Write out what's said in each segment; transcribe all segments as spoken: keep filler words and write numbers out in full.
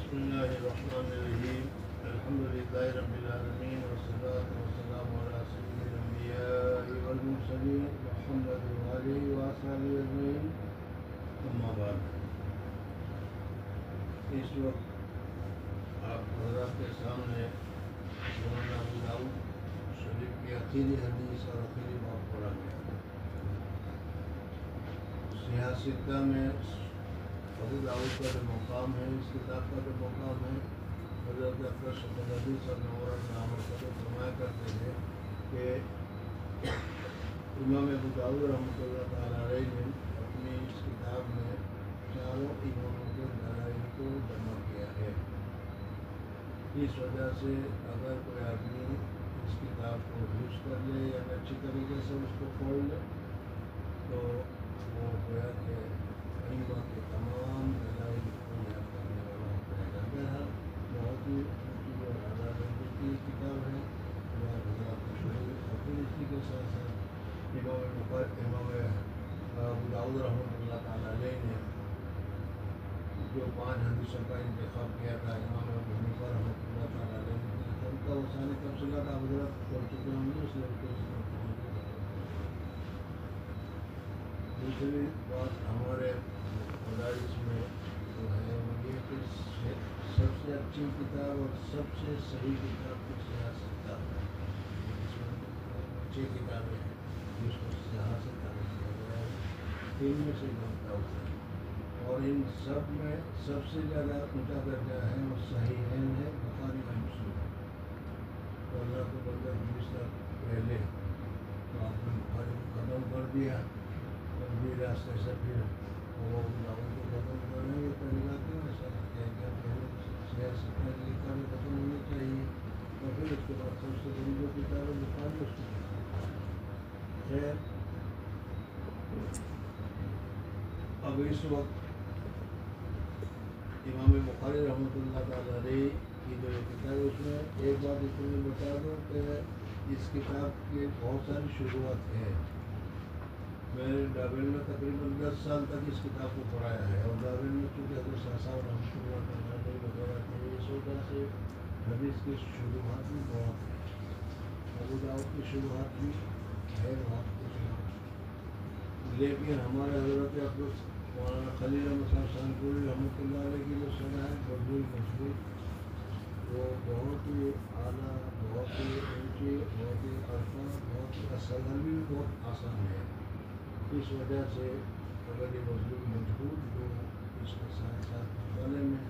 بسم الله الرحمن الرحيم الحمد لله رب العالمين والصلاة والسلام على سيد الأنبياء والمرسلين محمد وآله وصحبه أجمعين أما بعد. اس وقت آپ حضرات کے سامنے مولانا ابو داؤد شریف کی آخری حدیث اور آخری باب پڑھا گیا. سیاستہ میں ابو داؤد کا جو مقام ہے، اس کتاب کا جو مقام ہے، حضرت اکرم صلی اللہ علیہ وسلم کا جو فرمایا کرتے تھے کہ امام ابو داؤد رحمۃ اللہ تعالیٰ علیہ نے اپنی اس کتاب میں چاروں اماموں کے دلائل کو جمع کیا ہے. اس وجہ سے اگر کوئی آدمی اس کتاب کو یوز کر لے یا اچھی طریقے سے اس کو پڑھ لے تو وہ گویا کہ ائمہ کے تمام دلائل کو یاد کرنے والا ہوتا ہے. بہرحال بہت ہی اونچی اور اعلیٰ درجے کی کتاب ہے. اللہ حضرات کا شکر. اور پھر اسی کے ساتھ ساتھ امام مقر امام ابو داؤد رحمۃ اللہ تعالیٰ علیہ نے جو پانچ حدیثوں کا انتخاب کیا تھا، امام ابو حنیفہ رحمۃ اللہ تعالیٰ علیہ نے ان کا وہ ساری تفصیلات آپ حضرات پڑھ چکے ہوں گے، اس لیے دوسری بات ہمارے مدارس میں جو ہے وہ یہ کہ سب سے اچھی کتاب اور سب سے صحیح کتاب کی سیاست کا اچھی کتابیں ہیں جس کو سیاست کا کیا گیا ہے، ان میں سے بنتا ہوتا ہے. اور ان سب میں سب سے زیادہ اونچا درجہ ہے اور صحیح ہے بخاری کا مسلم. تو اللہ کو بندہ بیس تک پہلے تو آپ نے بخاری کو ختم کر دیا اور بھی راستے سے پھر وہ دعوت کو ختم کرنے یہ طریقہ کیوں ایسا لگتا ہے کہ پہلے سیاست کا کتابیں ختم ہونی چاہیے اور پھر اس کے بعد سب سے بڑی جو کتابیں بخاری اس کی. خیر، اب اس وقت امام بخاری رحمۃ اللہ تعالیٰ علیہ کی جو کتاب ہے اس میں ایک بات اتنی بتا دوں کہ اس کتاب کی بہت ساری شروعات ہے. میں نے ڈابل میں تقریباً دس سال تک اس کتاب کو پڑھایا ہے اور ڈابل میں چونکہ حضرت شاہ صاحب رحمۃ اللہ تعالیٰ علیہ وغیرہ تھے، اس وجہ سے حدیث کی شروعات بھی بہت ہے. ابو داؤد کی شروعات بھی ہے بہت کچھ، لیکن ہمارے حضرت اکرم مولانا خلیل احمد صاحب سانپوری رحمۃ اللہ علیہ کی جو سنا ہے مضبوط مضبوط وہ بہت ہی اعلیٰ، بہت ہی اونچی، بہت ہی عرفہ، بہت ہی اصل بھی بہت آسان ہے. اس وجہ سے اگر یہ مضبوط مضبوط جو اس کے ساتھ ساتھ مطالعے میں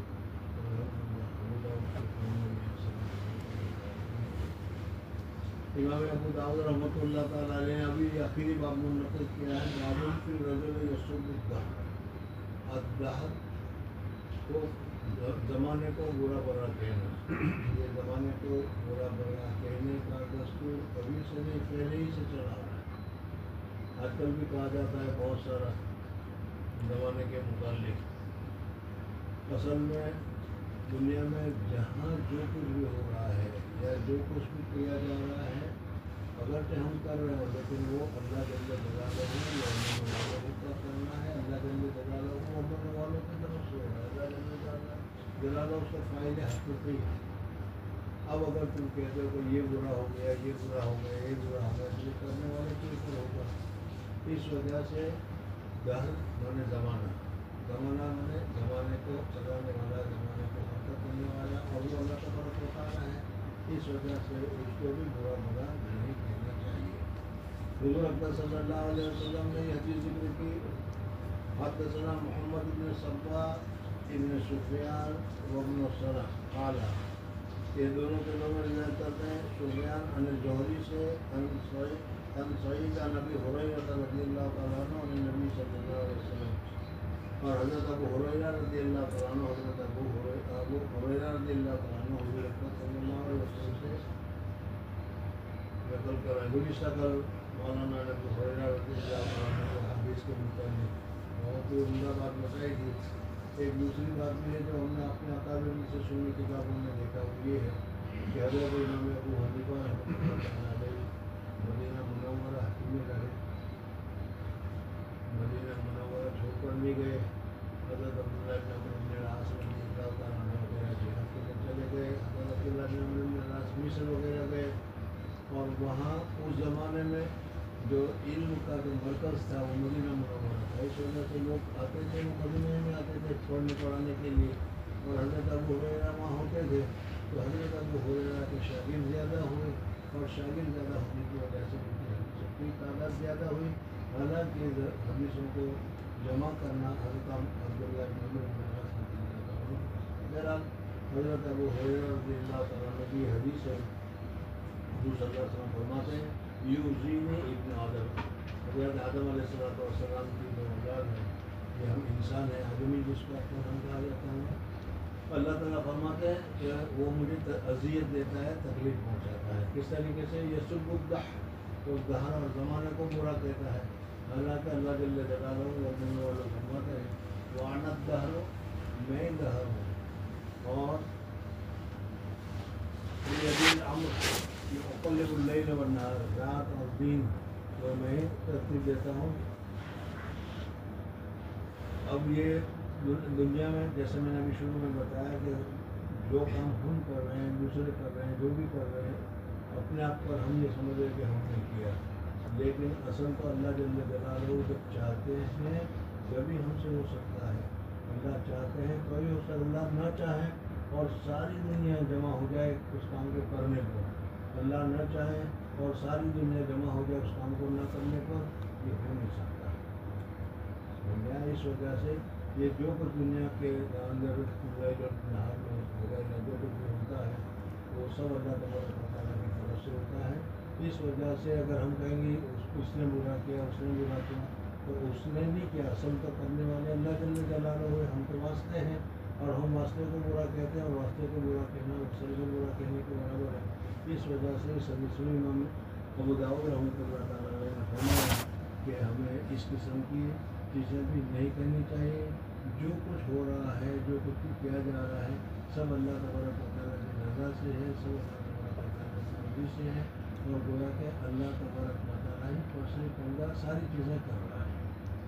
امام ابو داؤد رحمۃ اللہ تعالیٰ علیہ نے ابھی آخری باب منعقد کیا ہے. باب فی الرجل یسب الدہر، الدہر کو زمانے کو برا برا کہنا. یہ زمانے کو برا برا کہنے کا دستور کبھی سے نہیں، پہلے ہی سے چلا رہا ہے. آج کل بھی کہا جاتا ہے بہت سارا زمانے کے متعلق. اصل میں دنیا میں جہاں جو کچھ بھی ہو رہا ہے یا جو کچھ بھی کیا جا رہا ہے اگرچہ ہم کر رہے ہیں لیکن وہ اللہ جل جلالہ ہے یا امن والوں کا کرنا ہے. اللہ جل جلالہ کو امن والوں کی طرف سے ہے. اللہ جل جلالہ اس کا فائدہ حقیقی ہے. اب اگر تم کہتے ہو کہ یہ برا ہو گیا، یہ برا ہو گیا، یہ برا ہو گیا، یہ کرنے والے کے اوپر ہوگا. اس وجہ سے دہر مانے زمانہ، زمانہ مانے زمانے کو چلانے والا، زمانے کو ختم کرنے والا، اور وہ اللہ تبارک و تعالیٰ ہے. اس وجہ سے اس کو بھی برا برا نہیں کہنا چاہیے. حضور اکرم صلی اللہ علیہ وسلم نے یہ حدیث ذکر کی. حدثنا محمد بن صبا ابن سفیان وابن سلمہ قال، یہ دونوں کے دونوں روایت کرتے ہیں سفیان عن الزہری سے عن سعید عن ابی ہریرہ رضی اللہ تعالیٰ عنہ عن النبی صلی اللہ علیہ وسلم. اور حضرت ابو ہریرہ رضی اللہ تعالیٰ عنہ حضرت ابو ہریرہ ابو ہریرہ رضی اللہ تعالیٰ عنہ حضور اکرم صلی اللہ علیہ وسلم سے نقل کر رہے ہیں. گزشتہ کل مولانا ابو ہریرہ رضی اللہ تعالیٰ عنہ کو حدیث کے متعلق بہت ہی عمدہ بات بتائی تھی. ایک دوسری بات بھی ہے جو ہم نے اپنے اکابر سے سنی کتابوں میں دیکھا وہ یہ ہے کہ حضرت امام ابو حنیفہ رحمۃ اللہ تعالیٰ علیہ مدینہ منورہ میں رہے. مدینہ منورہ چھوڑ کر نہیں گئے. حضرت عبداللہ بن عمرو بن العاص رضی اللہ تعالیٰ عنہ وغیرہ وہاں اس زمانے میں جو علم کا جو مرکز تھا وہ مدینہ منورہ تھا، اس وجہ سے لوگ آتے تھے، وہ مدینہ میں آتے تھے پڑھنے پڑھانے کے لیے، اور حضرت ابو ہریرہ وہاں ہوتے تھے، تو حضرت ابو ہریرہ کے شاگرد زیادہ ہوئے، اور شاگرد زیادہ ہونے کی وجہ سے ان کی حدیثوں کی تعداد زیادہ ہوئی۔ حالانکہ حدیثوں کو جمع کرنا حضرت عبداللہ بن عمر بن العاص رضی اللہ عنہ، بہرحال حضرت ابو ہریرہ رضی اللہ تعالیٰ عنہ کی حدیث ہے، حضور صلی اللہ علیہ وسلم فرماتے ہیں یؤذینی ابن آدم، حضرت آدم علیہ السلام کی جو اولاد ہے، یہ ہم انسان ہیں، آدمی جس کو اپنا ہم کہا جاتا ہے، اللہ تعالیٰ فرماتے ہیں کہ وہ مجھے اذیت دیتا ہے، تکلیف پہنچاتا ہے، کس طریقے سے؟ یسب الدہر، تو دہر اور زمانے کو برا کہتا ہے، حالانکہ اللہ جل جلالہ وعلمہ والوں فرماتے ہیں وَأَنَا الدَّهْرُ، میں دہر ہوں، اور بِيَدِي الْأَمْرُ يُقَلِّبُ اللَّيْلَ وَالنَّهَارَ، رات اور دن کو میں ترتیب دیتا ہوں۔ اب یہ دنیا میں جیسے میں نے ابھی شروع میں بتایا کہ جو کام ہم کر رہے ہیں، دوسرے کر رہے ہیں، جو بھی کر رہے ہیں، اپنے آپ پر ہم یہ سمجھ رہے کہ ہم نے کیا، لیکن اصل تو اللہ جل جلالہ جب چاہتے ہیں جبھی ہم سے ہو سکتا ہے، اللہ چاہتے ہیں کوئی ہو سکتا، اللہ نہ چاہے اور ساری دنیا جمع ہو جائے اس کام کو کرنے پر، اللہ نہ چاہے اور ساری دنیا جمع ہو جائے اس کام کو نہ کرنے پر، یہ ہو نہیں سکتا۔ اس وجہ سے یہ جو کچھ دنیا کے اندر نہار میں وغیرہ جو کچھ بھی ہوتا ہے وہ سب اللہ تبارک و تعالیٰ کی طرف سے ہوتا ہے۔ اس وجہ سے اگر ہم کہیں گے اس نے برا کیا، اس نے برا کیا، تو اس نے نہیں کیا، اصل تو کرنے والے اللہ جل جلالہ ہوئے، ہم تو واسطے ہیں، اور ہم واسطے کو برا کہتے ہیں، اور واسطے کو برا کہنا اکثر کو برا کہنے کے برابر ہے۔ اس وجہ سے سبھی امام ابو داؤد رحمۃ اللہ تعالیٰ علیہ نے فرمایا کہ ہمیں اس قسم کی چیزیں بھی نہیں کرنی چاہیے، جو کچھ ہو رہا ہے، جو کچھ بھی کیا جا رہا ہے، سب اللہ تبارک و تعالیٰ کی رضا سے ہے، سب اللہ تبارک و تعالیٰ کی مرضی سے ہے، اور گویا کہ اللہ تبارک و تعالیٰ ہی فیصلے کرنے ساری چیزیں کر رہا ہے۔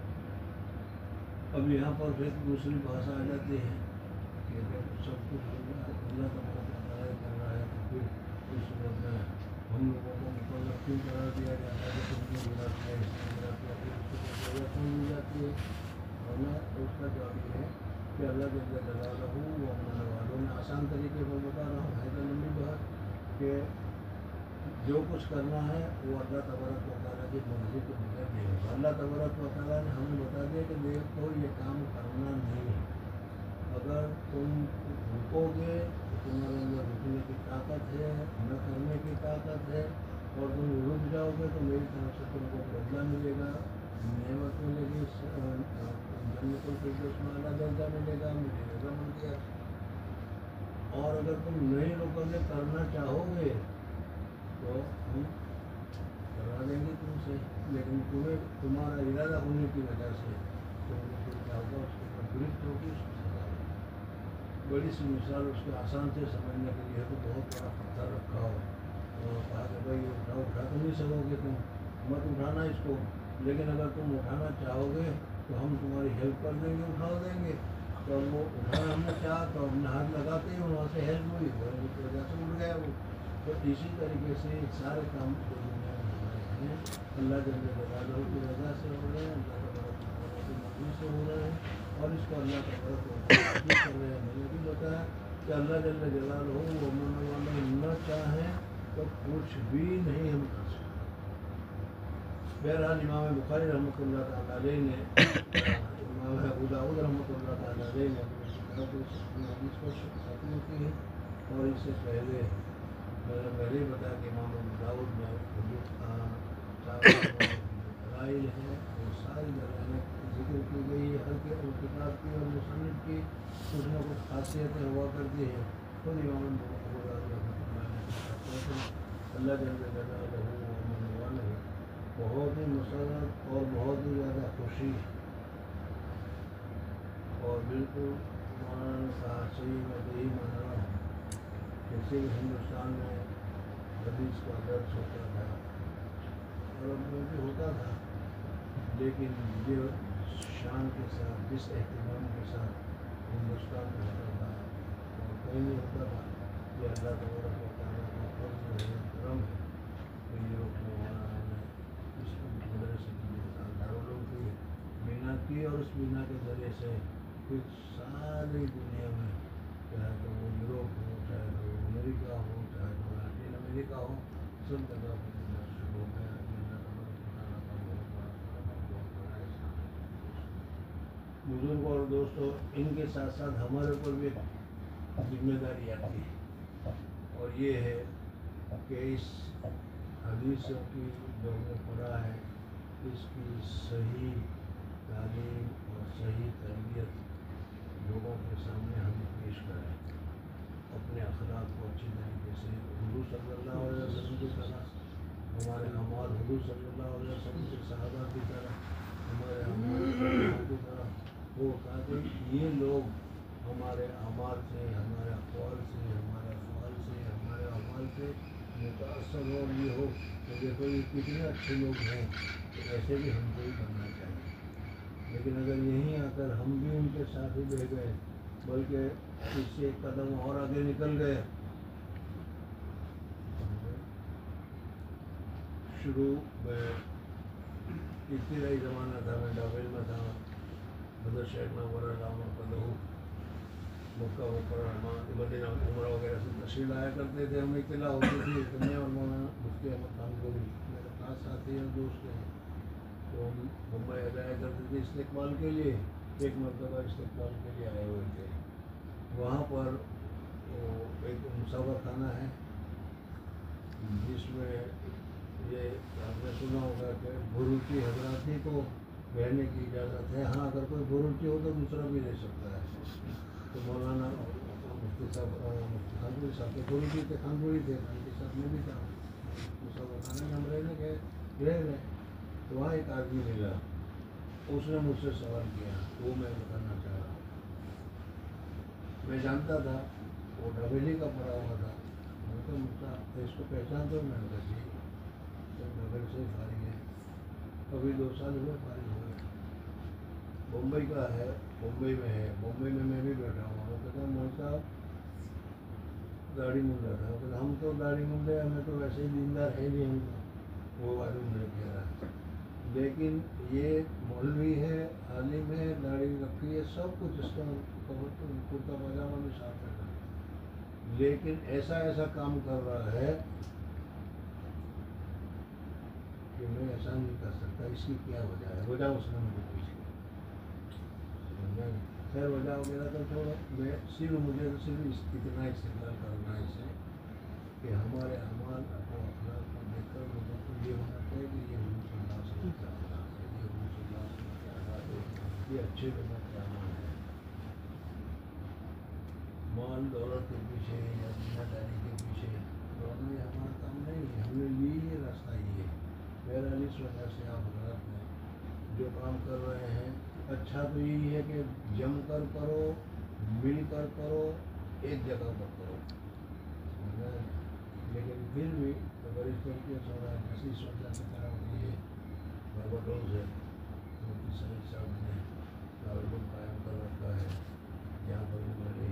اب یہاں پر پھر دوسری بھاشا آ جاتی ہے کہ جب سب کچھ اللہ تبارک و تعالیٰ کر رہا ہے تو پھر اس صورت میں ہم لوگوں کو مقرر کیوں قرار دیا جاتا ہے کہ تم نے برا کیا، اس نے برا کیا، پھر اس کو سزا کیوں مل جاتی ہے؟ ورنہ اس کا جواب یہ ہے کہ اللہ جل جلالہ وہ اپنے والوں نے آسان طریقے پر بتا رہا ہوں، ہے تو لمبی بات، کہ جو کچھ کرنا ہے وہ اللہ تبارک و تعالیٰ کی مرضی کے بغیر نہیں ہوگا۔ اللہ تبارک و تعالیٰ نے ہمیں بتا دیا کہ دیکھو یہ کام کرنا نہیں ہے، اگر تم رکو گے تو تمہارے اندر رکنے کی طاقت ہے، نہ کرنے کی طاقت ہے، اور تم رک جاؤ گے تو میری طرف سے تم کو بدلہ ملے گا، نعمت ملے گی، جنت الفردوس میں اعلیٰ درجہ ملے گا، مجھے رضامندی ہے۔ اور اگر تم نہیں رکو گے، کرنا چاہو گے تو ہم کروا دیں گے تم سے، لیکن تمہیں تمہارا ارادہ ہونے کی وجہ سے تم نے جو کیا ہوگا اس کے اوپر گرفت ہوگی، اس کی سزا ہوگی۔ بڑی سی مثال اس کے آسان سے سمجھنے کے لیے تو بہت بڑا پتھر رکھا ہو اور کہا کہ بھائی یہ اٹھا اٹھا تو نہیں سکو گے تم، مت اٹھانا اس کو، لیکن اگر تم اٹھانا چاہو گے تو ہم تمہاری ہیلپ کر دیں گے، اٹھا دیں گے۔ تو وہ اٹھانا ہم نے چاہا تو ہم نے ہاتھ لگاتے ہی وہاں سے ہیلپ ہوئی، اس وجہ سے اٹھ گیا وہ۔ تو اسی طریقے سے سارے کام جو دنیا میں ہو رہے ہیں اللہ جل جلالہ کی رضا سے ہو رہے ہیں، اللہ تبارک و تعالیٰ کی مرضی سے ہو رہے ہیں، اور اس کو اللہ تبارک و تعالیٰ بھی کر رہے ہیں۔ میں نے بھی بتایا کہ اللہ جل جلالہ وہ من والے نہ چاہیں تو کچھ بھی نہیں ہم کر سکتے۔ بہرحال امام بخاری رحمۃ اللہ تعالیٰ علیہ نے امام ابو داؤد رحمۃ اللہ تعالیٰ علیہ نے اپنی حدیث کو ختم کی ہے، اور اس سے پہلے میں نے پہلے ہی بتایا کہ امام ابو داؤد میں دلائل ہیں، وہ ساری دلائلیں ذکر کی گئی ہے، ہر کے کتاب کی اور مصنف کی کچھ نہ کچھ خاصیتیں ہوا کرتی ہیں۔ خود امام ابو داؤد رحمۃ اللہ نے اللہ جل جلالہ ومن والہ بہت ہی مسرت اور بہت ہی زیادہ خوشی، اور بالکل مولانا نے کہا صحیح میں یہی مان رہا ہوں کہ صرف ہندوستان میں حدیث کا درس ہوتا تھا، عرب میں بھی ہوتا تھا، لیکن یہ شان کے ساتھ، جس اہتمام کے ساتھ ہندوستان میں ہوتا تھا اور کہیں نہیں ہوتا تھا، یہ اللہ تبارک و تعالیٰ کا فضل ہے، کرم ہے۔ यूरोप में मौलाना ने इस मदरसे की दारुल की बिना की और उस बिना के ज़रिए से फिर सारी दुनिया में, चाहे तो वो यूरोप हो, चाहे तो वो अमेरिका हो, चाहे तो लैटिन अमेरिका हो, सब जगह पर बिजनेस शुरू हो गया। बुजुर्ग और दोस्तों, इनके साथ साथ हमारे ऊपर भी जिम्मेदारी आती है, और ये है कि इस हदीसों की जो हमने पढ़ा है, इसकी सही तालीम और सही तरबियत लोगों के सामने हम पेश करें, अपने अखलाक को अच्छी तरीके से हुजूर सल्लल्लाहु अलैहि वसल्लम की तरह, हमारे अमाल हुजूर सल्लल्लाहु अलैहि वसल्लम के सहाबा की तरह, हमारे अमाल की तरह हो, ताकि ये लोग हमारे अमाल से, हमारे अक़वाल से, हमारे अफ़आल से, हमारे अमाल से मुतासर हो, और ये हो कि देखो ये कितने अच्छे लोग हैं, तो ऐसे भी हमको ही बनना चाहिए। लेकिन अगर यहीं आकर हम भी उनके साथ ही रह गए, बल्कि इससे एक कदम और आगे निकल गए, शुरू में इब्तिदाई ज़माना था, मैं डाबेल में था, मदर शेख में वरा लामा कदहू मक्का मुकर्रमा मदीना उमरा वगैरह से तशरीफ़ लाया करते थे। हमें इत्तला होती थी कि मैं और मौलाना मुफ्ती अहमद खान को भी मेरे खास साथी और दोस्त हैं, तो हम मुंबई आ जाया करते थे इस्तेक़बाल के लिए। एक मरतबा इस्तेक़बाल के लिए आए हुए थे, वहाँ पर एक मुसावर खाना है जिसमें ये आपने सुना होगा कि बुरुची हजराती को रहने की इजाज़त है। हाँ, अगर कोई बुरुची हो तो दूसरा भी रह सकता है। तो मौलाना मुफ्ती साहब मुफ्ती खानपुरी साहब के बुरुची थे, खानपुरी थे, उनके साथ में भी था। मुसावर खाना में हम रहने के रह रहे, तो वहाँ एक आदमी मिला, उसने मुझसे सवाल किया, वो मैं बताना चाह रहा हूँ। मैं जानता था वो डबेली का पड़ा हुआ था, मैंने कहा मुझसा इसको पहचानते हो? मैंने कहा जी, तो डबेल से फारिग है, अभी दो साल हुए फारिग हुए, मुंबई का है, मुंबई में है, मुंबई में मैं भी बैठा हुआ। वो कहता मौलवी साहब दाढ़ी मुंडा था, कहता हम तो दाढ़ी मुंडे, हमें तो वैसे ही दीनदार है नहीं, हम वो आदमी मुझे कह रहा है, लेकिन ये मौलवी है, आलिम है, दाढ़ी रखी है, सब कुछ इसका कुर्ता पजामा भी साथ में, लेकिन ऐसा ऐसा काम कर रहा है कि मैं ऐसा नहीं कर सकता, इसकी क्या वजह है? वजह उसने मुझे पूछी, खैर वजह वगैरह तो छोड़ो, मैं सिर्फ मुझे तो सिर्फ इतना इस्तेमाल करना है इसे कि हमारे अमाल को अखलाक को देखकर लोगों को ये होना चाहिए कि ये हुजूर सल्लल्लाहु अलैहि वसल्लम के अखलाक है, ये हुजूर सल्लल्लाहु अलैहि वसल्लम के अखलाक है, ये अच्छे लोगों के अमाल है। माल दौलत के पीछे या दुनियादारी के पीछे दौड़ना ये हमारा काम नहीं है, हमने ली ये रास्ता ही है। बहरहाल इस वजह से आप हजरात में जो काम कर रहे हैं, अच्छा तो यही है कि जम कर करो, मिल कर करो, एक जगह पर करो, लेकिन फिर भी अगर इस तरीके से हो रहा है, जैसी सोचा की तरह होती है बरबडोज है, मुफ्ती सईद साहब ने दारुल कायम कर रखा है, यहाँ पर भी बड़े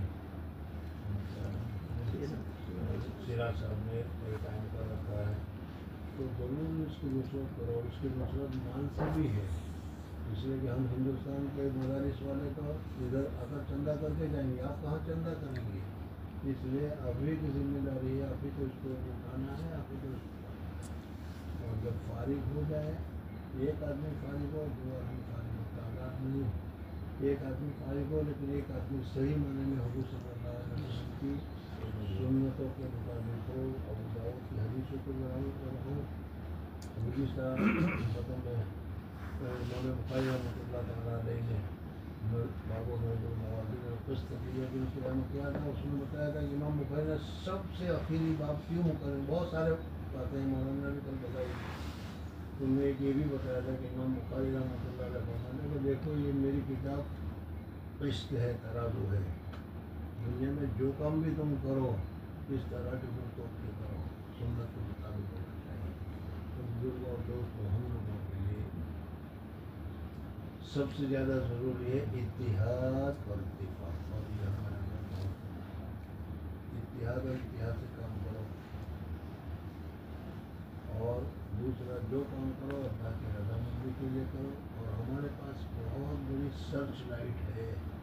सिरा साहब ने कायम कर रखा है, तो ज़रूर इसकी नुसरत करो। इसकी नुसरत मान से भी है, इसलिए कि हम हिंदुस्तान के मदारिस वाले तो इधर आकर चंदा करके जाएंगे, आप कहाँ चंदा करेंगे? इसलिए आप ही की जिम्मेदारी है, आप ही को इसको उठाना है, आप ही को। और जब फारिग हो जाए, एक आदमी फारिग हो, दो आदमी फारिग हो, तादाद नहीं, एक आदमी फारिग हो, लेकिन एक आदमी सही माने में हुजूर सल्लल्लाहु अलैहि वसल्लम की सुन्नतों के मुताबिक हो, अबू दाऊद की हदीसों के मुताबिक हो। गुज़िश्ता मतलब में इमाम बुखारी रहमतुल्लाह तआला अलैह ने बाबू नजरुल नवाज़िर और क़िस्त में किया था, उसमें बताया था कि इमाम बुखारी ने सबसे आखिरी बात क्यों मुकर्रर, बहुत सारे बातें मौलाना ने कल बताई, उनमें एक ये भी बताया था कि इमाम बुखारी रहमतुल्लाह अलैह फरमाते कि देखो ये मेरी किताब क़िस्त है, तराजू है, दुनिया में जो काम भी तुम करो इस तरह के तुम तो के करो, सुन्नत के मुताबिक होना चाहिए। तो बुजुर्ग और दोस्तों, हम लोगों के लिए सबसे ज़्यादा ज़रूरी है इत्तिहाद और इत्तिफाक, और ये हमारे अंदर बहुत इत्तिहाद और इत्तिहाद से काम करो, और دوسرا جو کام کرو اللہ کی رضامندی کے لیے کرو. اور ہمارے پاس بہت بڑی سرچ لائٹ ہے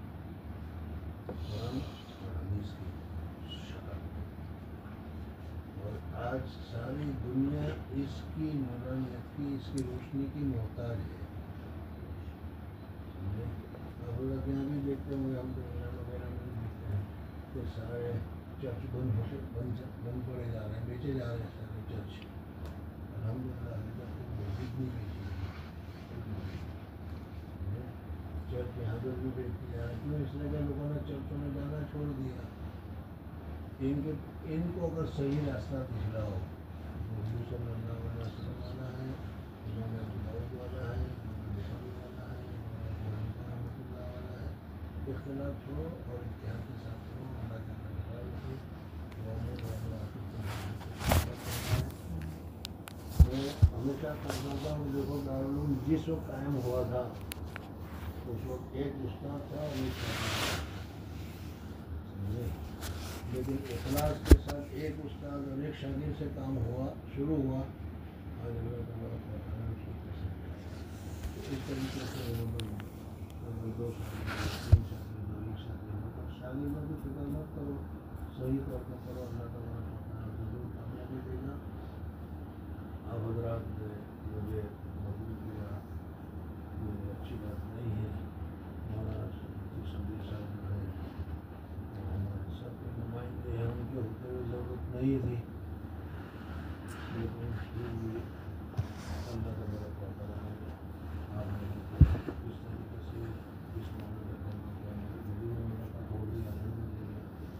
قرآن اور حدیث کی شکل. اور آج ساری دنیا اس کی نورانیت کی، اس کی روشنی کی محتاج ہے. آپ لوگ یہاں بھی دیکھتے ہوں گے، ہم تو انگلینڈ وغیرہ میں بھی دیکھتے ہیں کہ سارے چرچ بند ہوتے بند بند پڑے جا رہے ہیں، بیچے جا رہے ہیں سارے چرچ. الحمد للہ ابھی تک کوئی مسجد نہیں بیچی ہے. چرچ یہاں پر بھی بیچتی جا رہے ہیں. کیوں؟ اس لیے کہ لوگوں نے چرچوں میں جانا چھوڑ دیا. ان کے ان کو اگر صحیح راستہ دکھلاؤ، حضور صلی اللہ علیہ وسلم والا ہے، امام ابو داؤد والا ہے، امام بخاری والا ہے، امام رحمۃ اللہ والا ہے. اختلاف چھوڑو اور اتحاد کے ساتھ چھوڑو. اللہ کے اللہ کی میں ہمیشہ کرتا ہوں. دیکھو دارالعلوم جس وقت قائم ہوا تھا اس وقت ایک استاد تھا اور ایک شاگرد تھا. لیکن اخلاص کے ساتھ ایک استاد اور ایک شاگرد سے کام ہوا شروع ہوا. آج اللہ تبارک و تعالیٰ نے اس طریقے سے دو شاگرد تین شاگرد اور ایک شاگرد. شاگردوں کی فکر مت کرو، صحیح طور پر کرو. اللہ تبارک و تعالیٰ ضرور کامیابی دے گا. آپ حضرات نے مجھے مدعو کیا، یہ اچھی بات نہیں ہے. مولانا شبیر صاحب جو ہے ہمارے سب کے نمائندے ہیں، ان کے ہوتے ہوئے ضرورت نہیں تھی، لیکن پھر بھی اللہ تبارک و تعالیٰ نے آپ نے اس طریقے سے اس معاملے کا ملاقات ہو گئی. الحمد للہ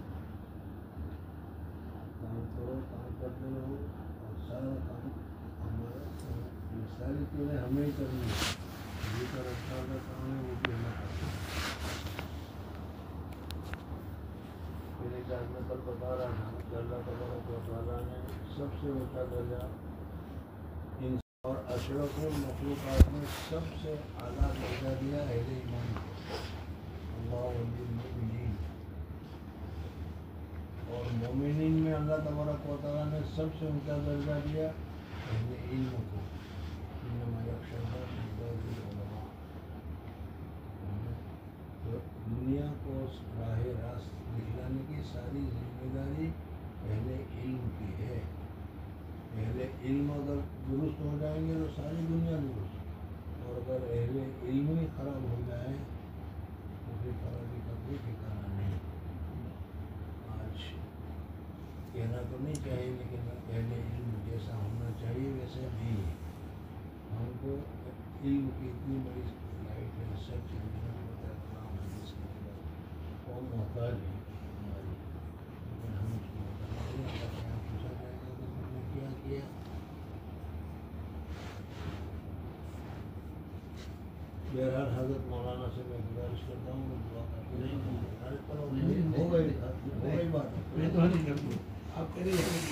کام کرو، کام کرتے رہو اور سارا کام ہمارا یہ ساری چیزیں ہمیں ہی کرنی ہے. جی کا رفتار کا کام ہے وہ بھی ہمیں کرنا ہے. میرے جان میں کل بتا رہا تھا کہ اللہ تبارک و تعالیٰ نے سب سے اونچا درجہ ان اور اشرف المخلوقات میں سب سے اعلیٰ درجہ دیا اہل ایمان کو. اللہ ولی المؤمنین. اور مومنین میں اللہ تبارک و تعالیٰ نے سب سے اونچا درجہ دیا اہل علم کو. انما یخشی اللہ من عبادہ العلماء. تو دنیا کو راہ راست دکھلانے کی ساری ذمہ داری اہل علم کی ہے. اہل علم اگر درست ہو جائیں گے تو ساری دنیا درست، اور اگر اہل علم ہی خراب ہو جائے تو پھر خرابی کا کوئی ٹھکانا نہیں. آج کہنا تو نہیں چاہیے لیکن اہل علم جیسا ہونا چاہیے ویسے نہیں ہے. ہم کو علم کی اتنی بڑی لائٹ ہے، سب چیزیں اور محتاج ہے ہماری، لیکن ہم اس کو محتاج نہیں. اللہ کے یہاں پوچھا جائے گا کہ تم نے کیا کیا. بہرحال حضرت مولانا سے میں گزارش کرتا ہوں کہ دعا کرتے ہیں. ہو گئی ہو گئی بات. میں تو نہیں کروں آپ کریں.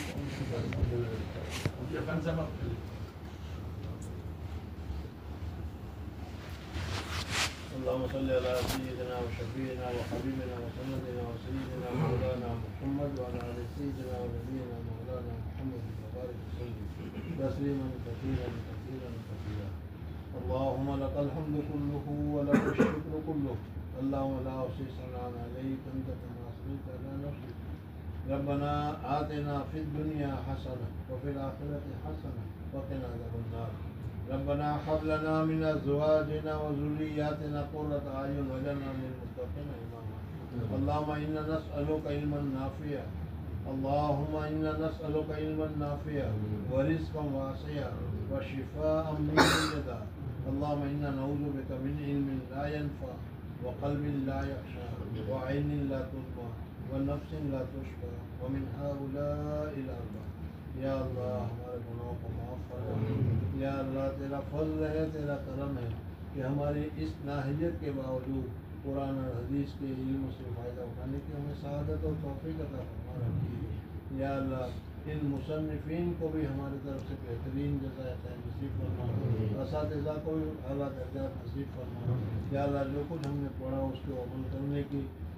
اللهم صل على سيدنا وشفيعنا وحبيبنا وسندنا وسيدنا مولانا محمد وعلى آل سيدنا ونبينا مولانا محمد وبارك وسلم تسليما كثيرا كثيرا كثيرا. اللهم لك الحمد كله ولك الشكر كله. اللهم لا أحصي ثناء عليك أنت كما أثنيت على نفسك. ربنا آتنا في الدنيا حسنة وفي الآخرة حسنة وقنا عذاب النار. ربنا هب لنا من ازواجنا وذرياتنا قرة اعين واجعلنا للمتقين اماما. اللهم انا نسالك علما نافعا. اللهم انا نسالك علما نافعا ورزقا واسعا وشفاء من كل داء. اللهم انا نعوذ بك من علم لا ينفع وقلب لا يخشى وعين لا تدمع ونفس لا تشفى ومن هؤلاء الاربعه. یا اللہ ہمارے گناہوں کو معاف فرما. یا اللہ تیرا فضل ہے، تیرا کرم ہے کہ ہماری اس ناحیت کے باوجود قرآن اور حدیث کے علم سے فائدہ اٹھانے کی ہمیں سعادت اور توفیق عطا فرما رکھی. یا اللہ ان مصنفین کو بھی ہماری طرف سے بہترین جزائے خیر نصیب فرما. اساتذہ کو بھی اعلیٰ درجات نصیب فرما. یا اللہ جو کچھ ہم نے پڑھا اس کو عمل کرنے کی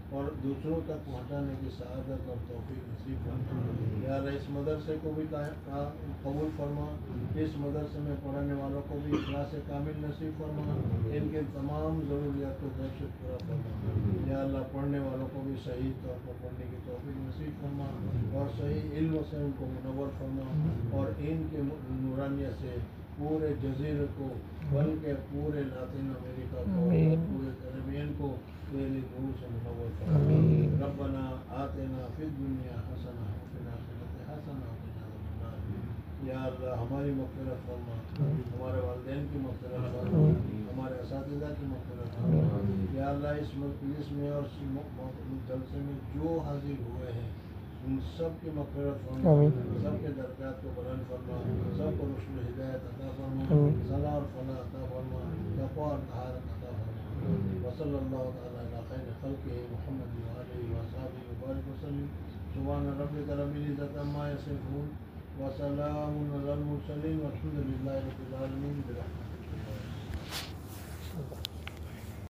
اور دوسروں تک پہنچانے کی سعادت اور توفیق نصیب فرما۔ یا اللہ اس مدرسے کو بھی قبول فرما، اس مدرسے میں پڑھنے والوں کو بھی اخلاص کامل نصیب فرما، ان کے تمام ضروریات کو غیر سے پورا فرما۔ یا اللہ پڑھنے والوں کو بھی صحیح طور پر پڑھنے کی توفیق نصیب فرما اور صحیح علم سے ان کو منور فرما، اور ان کے نورانیت سے پورے جزیرے کو بلکہ پورے لاطین امریکہ کو، پورے کیریبین کو تیرے نور سے منور فرما۔ ربنا آتنا فی الدنیا حسنہ وفی الآخرۃ حسنہ وقنا عذاب النار۔ یا اللہ ہماری مغفرت فرما، ہمارے والدین کی مغفرت فرما، ہمارے اساتذہ کی مغفرت فرما۔ یا اللہ اس مجلس میں اور جلسے میں جو حاضر ہوئے ہیں ان سب کی مغفرت فرما، سب کے درجات کو بلند فرما، سب کو رشد و ہدایت عطا فرما، صلاح اور فلاح عطا فرما، تقویٰ اور طہارت عطا فرما۔ وصلی اللہ تعالیٰ علی خیر خلقہ محمد وآلہ وصحبہ وبارک وسلم۔ سبحان ربک رب العزۃ عما یصفون وسلام علی المرسلین والحمد للہ رب العالمین برحمتہ۔